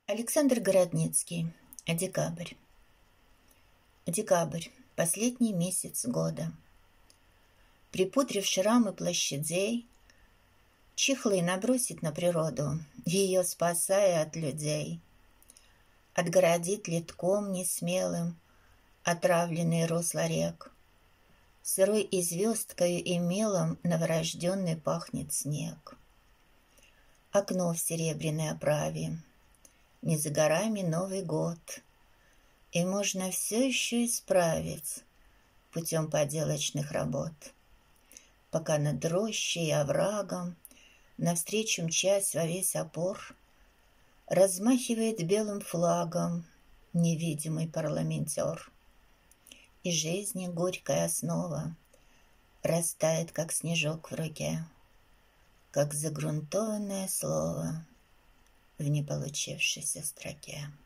Александр Городницкий. Декабрь. Декабрь. Последний месяц года. Припудрив шрамы площадей, чехлы набросит на природу, ее спасая от людей. Отгородит литком несмелым отравленный русло рек. Сырой и звездкою и мелом новорожденный пахнет снег. Окно в серебряной оправе. Не за горами Новый год, и можно все еще исправить путем поделочных работ. Пока над рощей и оврагом навстречу мчась во весь опор размахивает белым флагом невидимый парламентер. И жизни горькая основа растает, как снежок в руке, как загрунтованное слово в неполучившейся строке.